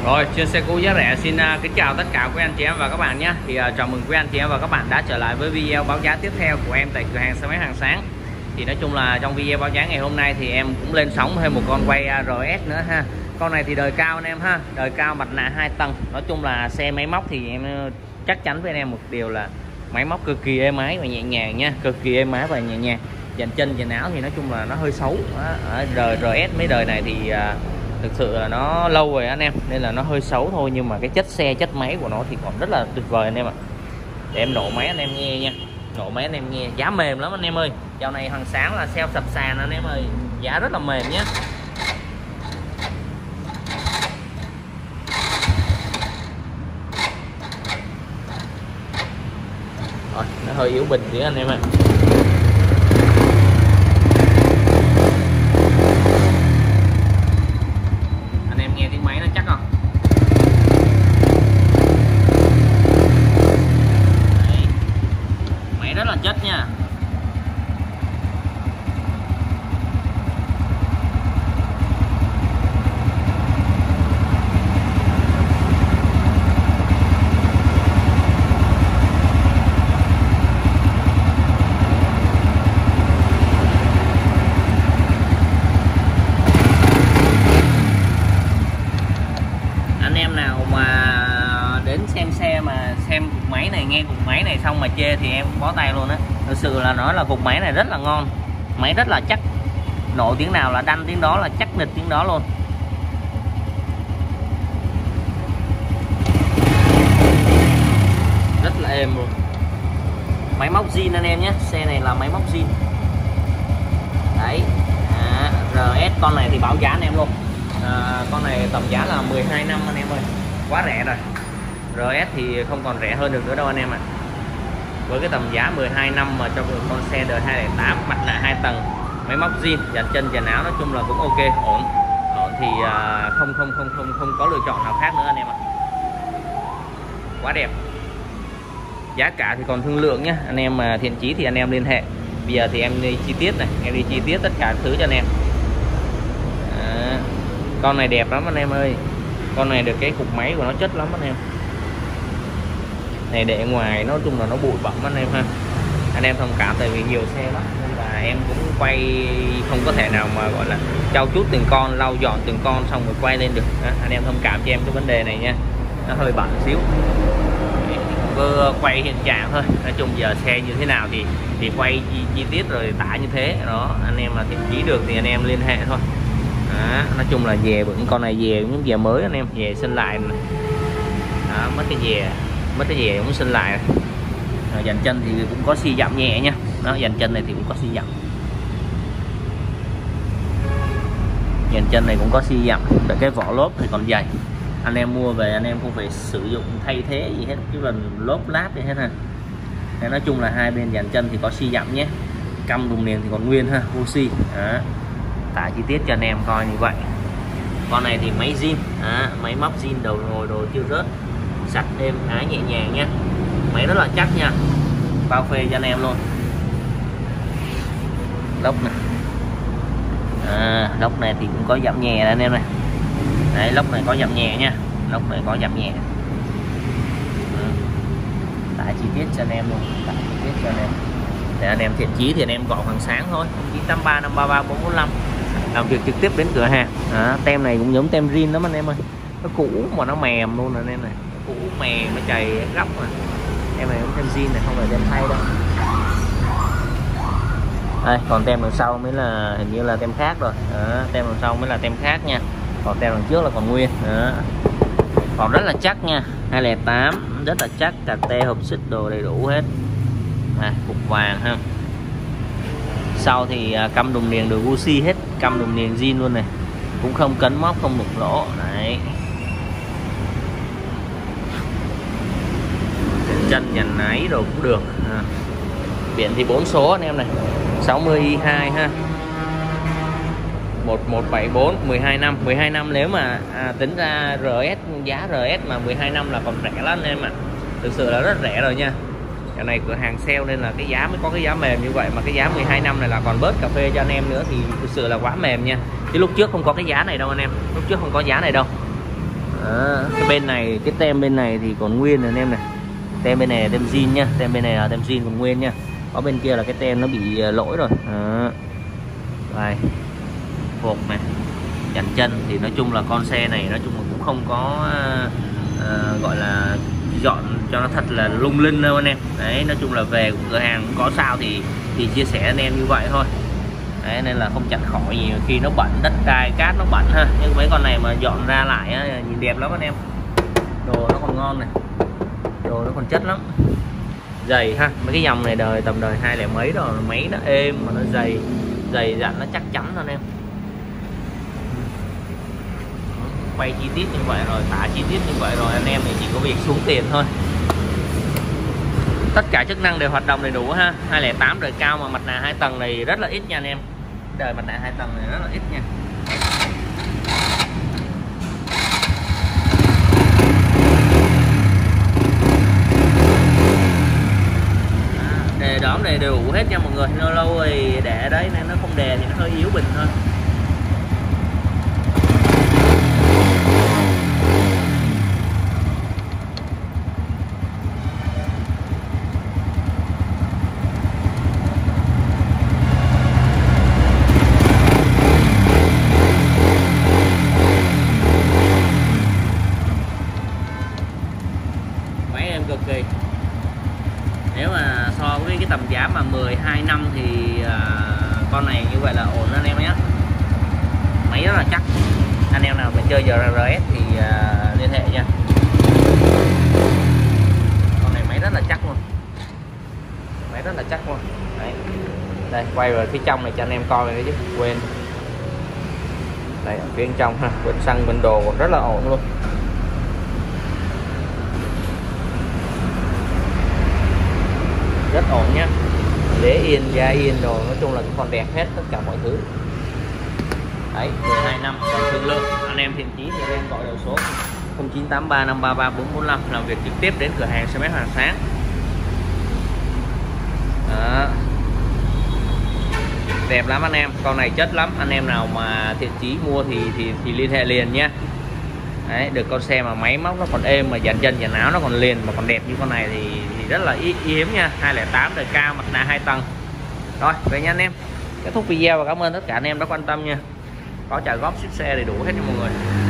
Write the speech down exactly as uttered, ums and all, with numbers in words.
Rồi, trên xe cũ giá rẻ xin uh, kính chào tất cả quý anh chị em và các bạn nhé. Thì uh, chào mừng quý anh chị em và các bạn đã trở lại với video báo giá tiếp theo của em tại cửa hàng xe máy Hàng Sáng. Thì nói chung là trong video báo giá ngày hôm nay thì em cũng lên sóng thêm một con quay uh, rờ ét nữa ha. Con này thì đời cao anh em ha, đời cao mặt nạ hai tầng. Nói chung là xe máy móc thì em uh, chắc chắn với anh em một điều là máy móc cực kỳ êm ái và nhẹ nhàng nha, cực kỳ êm ái và nhẹ nhàng. Dàn chân dàn áo thì nói chung là nó hơi xấu. Ở rờ ét mấy đời này thì uh, thực sự là nó lâu rồi anh em, nên là nó hơi xấu thôi, nhưng mà cái chất xe chất máy của nó thì còn rất là tuyệt vời anh em ạ. Để em nổ máy anh em nghe nha, nổ máy anh em nghe, giá mềm lắm anh em ơi. Dạo này Hàng Sáng là sale sập sàn anh em ơi, giá rất là mềm nhé. Rồi, nó hơi yếu bình tí anh em ạ. Chất nha. Anh em nào mà đến xem xe mà xem cục máy này, nghe cục máy này xong mà chê thì em bó tay luôn á. Thực sự là nói là cục máy này rất là ngon, máy rất là chắc, nổ tiếng nào là đanh tiếng đó, là chắc nịch tiếng đó luôn. Rất là êm luôn. Máy móc zin anh em nhé, xe này là máy móc zin. Đấy, à, rờ ét con này thì báo giá anh em luôn. À, con này tầm giá là mười hai năm anh em ơi, quá rẻ rồi. rờ ét thì không còn rẻ hơn được nữa đâu anh em ạ. À. Với cái tầm giá mười hai năm mà cho một con xe đời hai không không tám, mặt nạ hai tầng, máy móc zin, dàn chân dàn áo, nói chung là cũng ok, ổn. Ổn thì à, không không không không không có lựa chọn nào khác nữa anh em ạ. Quá đẹp. Giá cả thì còn thương lượng nhé. Anh em mà thiện chí thì anh em liên hệ. Bây giờ thì em đi chi tiết này, em đi chi tiết tất cả thứ cho anh em. À, con này đẹp lắm anh em ơi. Con này được cái cục máy của nó chất lắm anh em. Này để ngoài nói chung là nó bụi bặm anh em ha. Anh em thông cảm tại vì nhiều xe lắm nên là em cũng quay không có thể nào mà gọi là trau chuốt từng con, lau dọn từng con xong rồi quay lên được. Đó, anh em thông cảm cho em cái vấn đề này nha, nó hơi bẩn xíu. Vừa quay hiện trạng thôi. Nói chung giờ xe như thế nào thì thì quay chi, chi tiết rồi tả như thế đó. Anh em mà thiện chí được thì anh em liên hệ thôi. Đó, nói chung là về những con này về những về mới anh em, về xin lại này. Đó, mất cái về mất cái về cũng xin lại. Rồi, dàn chân thì cũng có xi dặm nhẹ nha. Đó, dàn chân này thì cũng có xi dặm, dàn chân này cũng có xi dặm. Để cái vỏ lốp thì còn dày, anh em mua về anh em không phải sử dụng thay thế gì hết, chứ lần lốp lát đi hết ha. Nên nói chung là hai bên dàn chân thì có xi dặm nhé, căm đùng niềng thì còn nguyên ha, oxy. Đó, tả chi tiết cho anh em coi như vậy. Con này thì máy zin, à, máy móc zin, đầu ngồi đồ chưa rớt, sạch êm ái nhẹ nhàng nhé. Máy rất là chắc nha, bao phê cho anh em luôn. Lốc này, à, lốc này thì cũng có giảm nhẹ anh em này. Đấy, lốc này có giảm nhẹ nha, lốc này có giảm nhẹ. Tải chi tiết cho anh em luôn, tải chi tiết cho anh em. Để anh em thiện chí thì anh em gọi Hàng Sáng thôi, chín tám ba năm ba ba bốn bốn năm, làm việc trực tiếp đến cửa hàng. Đó, tem này cũng giống tem zin lắm anh em ơi, nó cũ mà nó mềm luôn anh em này, cũ mềm, nó chày góc mà. Em này cũng tem zin này, không phải tem thay đâu. Đây, còn tem đằng sau mới là hình như là tem khác rồi. Đó, tem đằng sau mới là tem khác nha, còn tem đằng trước là còn nguyên. Đó, còn rất là chắc nha, hai không không tám rất là chắc, cà tê hộp xích đồ đầy đủ hết. À, cục vàng ha. Sau thì căm đùng niềng đồ Gucci hết, căm đùng niềng zin luôn này, cũng không cấn móc, không đục lỗ. Đấy, chân dàn náy rồi cũng được. À, biển thì bốn số anh em này, sáu mươi i hai ha, một một bảy bốn, mười hai năm, mười hai năm nếu mà à, tính ra rờ ét, giá rờ ét mà mười hai năm là còn rẻ lắm anh em ạ. À, thực sự là rất rẻ rồi nha. Cái này cửa hàng sale nên là cái giá mới có cái giá mềm như vậy, mà cái giá mười hai năm này là còn bớt cà phê cho anh em nữa thì thực sự là quá mềm nha. Chứ lúc trước không có cái giá này đâu anh em, lúc trước không có giá này đâu. Đó. Cái bên này, cái tem bên này thì còn nguyên rồi anh em này. Tem bên này là tem zin nhá, tem bên này là tem zin còn nguyên nhá. Có bên kia là cái tem nó bị lỗi rồi. Đó. Đây. Hộp này, dàn chân thì nói chung là con xe này nói chung là cũng không có uh, gọi là dọn cho nó thật là lung linh đâu anh em. Đấy, nói chung là về cửa hàng có sao thì thì chia sẻ anh em như vậy thôi. Đấy, nên là không chặn khỏi gì khi nó bẩn, đất đai cát nó bẩn ha. Nhưng mấy con này mà dọn ra lại á, nhìn đẹp lắm anh em. Đồ nó còn ngon này, đồ nó còn chất lắm, dày ha. Mấy cái dòng này đời tầm đời hai lẻ mấy rồi, máy nó êm mà nó dày dày dặn, nó chắc chắn anh em. Quay chi tiết như vậy rồi, tả chi tiết như vậy rồi, anh em thì chỉ có việc xuống tiền thôi. Tất cả chức năng đều hoạt động đầy đủ ha. Hai lẻ tám đời cao mà mặt nạ hai tầng này rất là ít nha anh em. Đời mặt nạ hai tầng này rất là ít nha. Đề đóm này đều đủ hết nha mọi người. Lâu lâu thì để ở đấy nên nó không đè thì nó hơi yếu bình thôi. Máy em cực kỳ. Nếu mà so với cái tầm giá mà mười hai năm thì uh, con này như vậy là ổn anh em nhé. Máy rất là chắc. Anh em nào mà chơi giờ rờ ét thì uh, liên hệ nha. Con này máy rất là chắc luôn. Máy rất là chắc luôn. Đấy. Đây quay vào phía trong này cho anh em coi này chứ quên. Đây ở phía bên trong ha, bên xăng bên đồ còn rất là ổn luôn. Rất ổn nhá, đế yên, da yên đồ, nói chung là còn đẹp hết tất cả mọi thứ. Đấy, mười hai năm còn thương lượng. Anh em thiện chí thì em gọi đầu số không chín tám ba năm ba ba bốn bốn năm làm việc trực tiếp đến cửa hàng xe máy Hoàng Sáng. Đó. Đẹp lắm anh em, con này chất lắm. Anh em nào mà thiện chí mua thì thì thì liên hệ liền nhé. Đấy, được con xe mà máy móc nó còn êm, mà dàn chân dàn áo nó còn liền, mà còn đẹp như con này thì, thì rất là ý, ý hiếm nha. Hai lẻ tám đời cao, mặt nạ hai tầng. Rồi về nha anh em, kết thúc video và cảm ơn tất cả anh em đã quan tâm nha. Có trả góp ship xe đầy đủ hết cho mọi người.